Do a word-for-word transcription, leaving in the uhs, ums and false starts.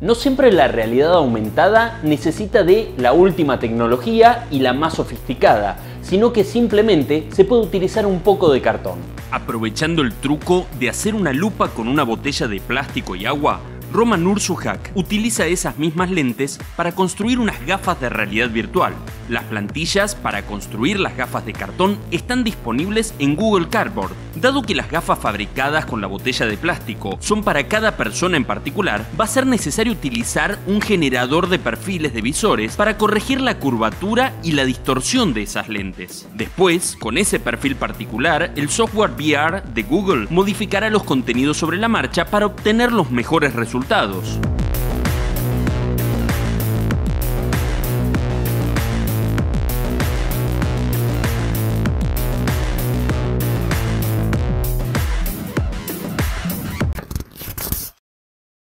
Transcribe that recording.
No siempre la realidad aumentada necesita de la última tecnología y la más sofisticada, sino que simplemente se puede utilizar un poco de cartón. Aprovechando el truco de hacer una lupa con una botella de plástico y agua, Roman Ursuhak utiliza esas mismas lentes para construir unas gafas de realidad virtual. Las plantillas para construir las gafas de cartón están disponibles en Google Cardboard. Dado que las gafas fabricadas con la botella de plástico son para cada persona en particular, va a ser necesario utilizar un generador de perfiles de visores para corregir la curvatura y la distorsión de esas lentes. Después, con ese perfil particular, el software V R de Google modificará los contenidos sobre la marcha para obtener los mejores resultados.